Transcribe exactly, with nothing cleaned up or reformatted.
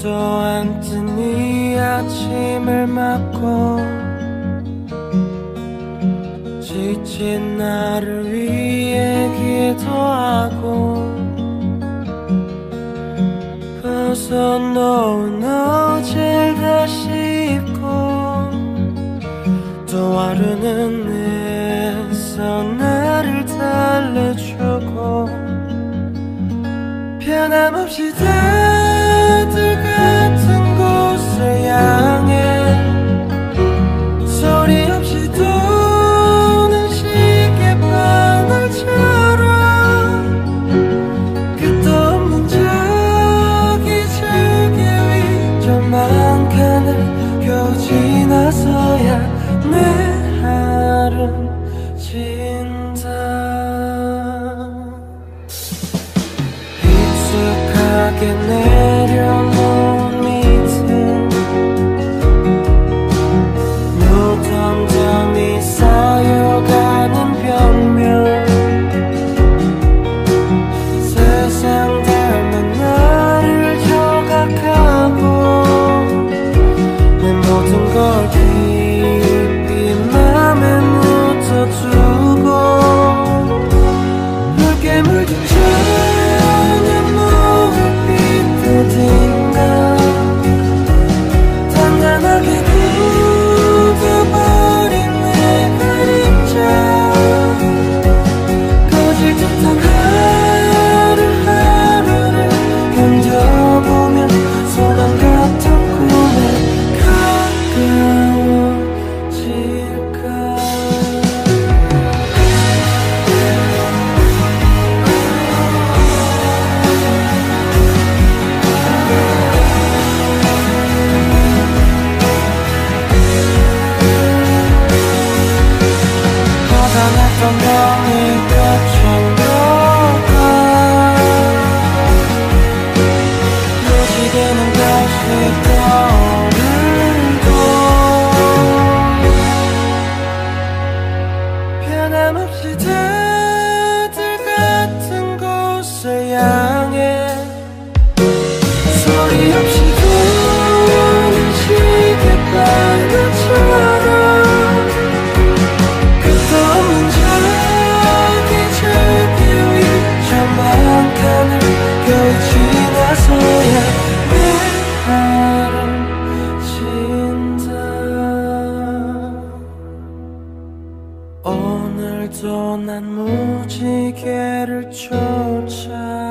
또 안 뜬 이 아침을 맞고 지친 나를 위해 기도하고 벗어놓은 옷을 다시 입고 또 하루는 애써 나를 달래주고 변함없이 다들 같은 곳을 향해 소리 없이 도는 시계바늘처럼 끝도 없는 저기저기 위험한 칸을 겨우 지나서야 내 하루는 진다. 익숙하게 내려놓은 밑에 무덤덤이 쌓여가는 벽면 세상 닮은 나를 조각하고 내 모든 걸 깊이 맘에 묻어두고 붉게 물든 저녁 노을빛 어딘가 단단하게 굳어버린 내 그림자 꺼질 듯한 하루하루를 견뎌보면 소망 같은 꿈에 가까워질까. 허전했던 병이 끝인 너가 무지개는 다시 떠오르고 변함없이 다들 같은 곳을 향해 소리 없이 도는 시계바늘처럼 끝도 없는 저기저기 위험한 칸을 겨우 지나서야 내 하루는 진다. 오늘도 난 무지개를 쫓아